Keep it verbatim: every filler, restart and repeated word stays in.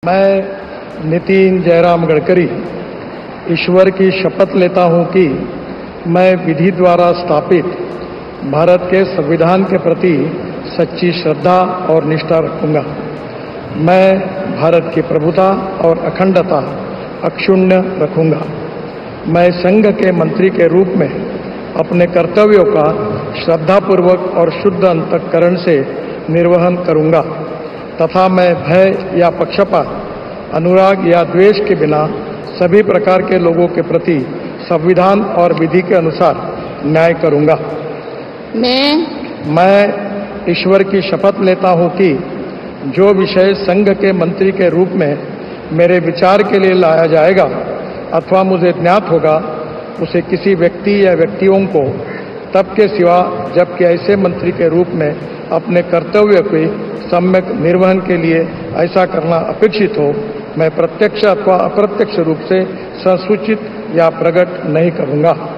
मैं नितिन जयराम गडकरी ईश्वर की शपथ लेता हूं कि मैं विधि द्वारा स्थापित भारत के संविधान के प्रति सच्ची श्रद्धा और निष्ठा रखूंगा। मैं भारत की प्रभुता और अखंडता अक्षुण्ण रखूंगा। मैं संघ के मंत्री के रूप में अपने कर्तव्यों का श्रद्धापूर्वक और शुद्ध अंतःकरण से निर्वहन करूंगा तथा मैं भय या पक्षपात, अनुराग या द्वेष के बिना सभी प्रकार के लोगों के प्रति संविधान और विधि के अनुसार न्याय करूंगा। मैं मैं ईश्वर की शपथ लेता हूं कि जो विषय संघ के मंत्री के रूप में मेरे विचार के लिए लाया जाएगा अथवा मुझे ज्ञात होगा, उसे किसी व्यक्ति या व्यक्तियों को तब के सिवा जबकि ऐसे मंत्री के रूप में अपने कर्तव्य के सम्यक निर्वहन के लिए ऐसा करना अपेक्षित हो, मैं प्रत्यक्ष अथवा अप्रत्यक्ष रूप से संसूचित या प्रकट नहीं करूंगा।